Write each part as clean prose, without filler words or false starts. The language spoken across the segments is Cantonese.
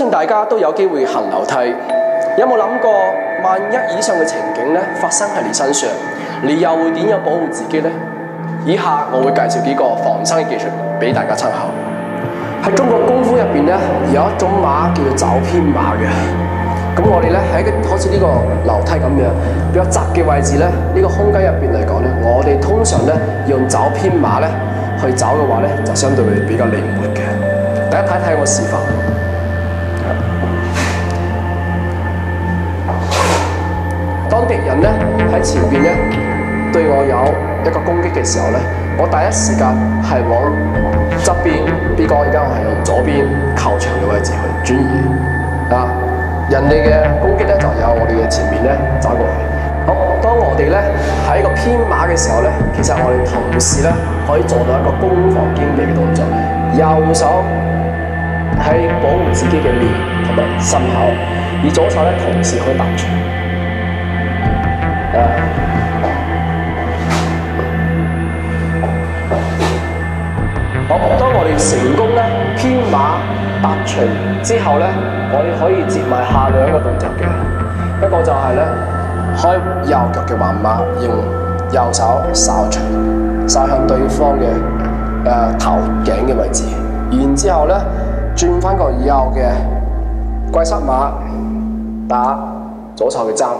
信大家都有機會行樓梯，有冇諗過萬一以上嘅情景咧發生喺你身上，你又會點樣保護自己呢？以下我會介紹幾個防身嘅技術俾大家參考。喺中國功夫入邊咧，有一種馬叫做爪偏馬嘅。咁我哋咧喺好似呢個樓梯咁樣比較窄嘅位置咧，呢個空間入邊嚟講咧，我哋通常咧用爪偏馬咧去找嘅話咧，就相對會比較靈活嘅。大家睇睇我示範。當敵人咧喺前邊咧對我有一個攻擊嘅時候咧，我第一時間係往側邊，比如講而家我係用左邊靠牆嘅位置去轉移啊。人哋嘅攻擊咧就由我哋嘅前面咧走過去。好，當我哋咧喺一個偏馬嘅時候咧，其實我哋同時咧可以做到一個攻防兼備嘅動作。右手係保護自己嘅面同埋心口，而左手咧同時可以搭牆。好，當我哋成功咧偏馬搭牆之後咧，我哋可以接埋下兩個動作嘅，一個就係咧開右腳嘅橫馬，用右手掃牆，掃向對方嘅頭頸嘅位置，然之後咧轉翻個右嘅龜膝馬打左手嘅踭。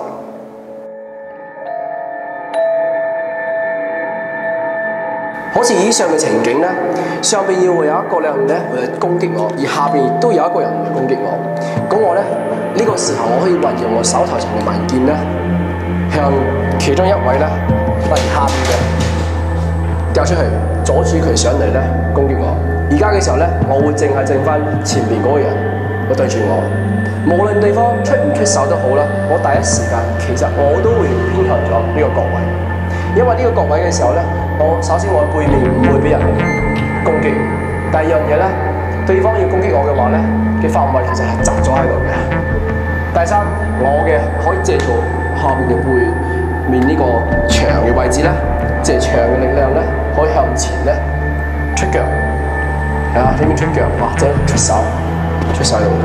好似以上嘅情景咧，上邊要會有一個人咧會攻擊我，而下邊亦都有一個人會攻擊我。咁我咧呢個時候，我可以運用我手頭上嘅文件咧，向其中一位咧，例如下邊嘅掉出去，阻住佢上嚟咧攻擊我。而家嘅時候咧，我會淨係剩翻前邊嗰個人會對住我，無論對方出唔出手都好啦，我第一時間其實我都會偏向咗呢個角位，因為呢個角位嘅時候咧。首先我背面唔會俾人攻擊，第二樣嘢咧，對方要攻擊我嘅話咧嘅範圍其實係窄咗喺度嘅。第三，我嘅可以借助下面嘅背面呢個牆嘅位置咧，借牆嘅力量咧，可以向前咧出腳，呢邊出腳或者出手用到。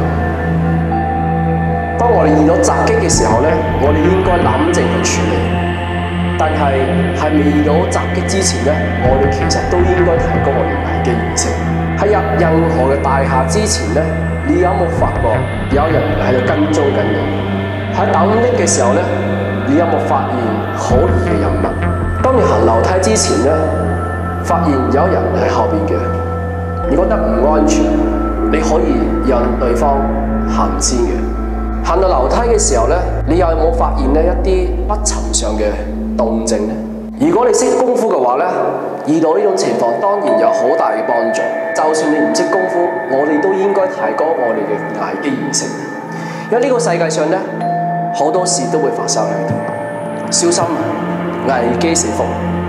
當我哋遇到襲擊嘅時候咧，我哋應該冷靜去處理。但係未遇到襲擊之前咧，我哋其實都應該提高我哋危機意識。喺入任何嘅大廈之前咧，你有冇發覺有人喺度跟蹤緊你？喺等的嘅時候咧，你有冇發現可疑嘅人物？當你行樓梯之前咧，發現有人喺後邊嘅，你覺得唔安全，你可以讓對方行先嘅。行到樓梯嘅時候咧，你有冇發現咧一啲不尋常嘅動靜咧？如果你識功夫嘅話咧，遇到呢種情況當然有好大嘅幫助。就算你唔識功夫，我哋都應該提高我哋嘅危機意識，因為呢個世界上咧好多事都會發生喺度，小心危機四伏。